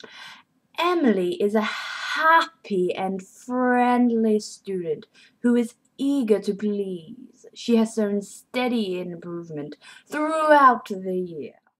Emily is a happy and friendly student who is eager to please. She has shown steady improvement throughout the year.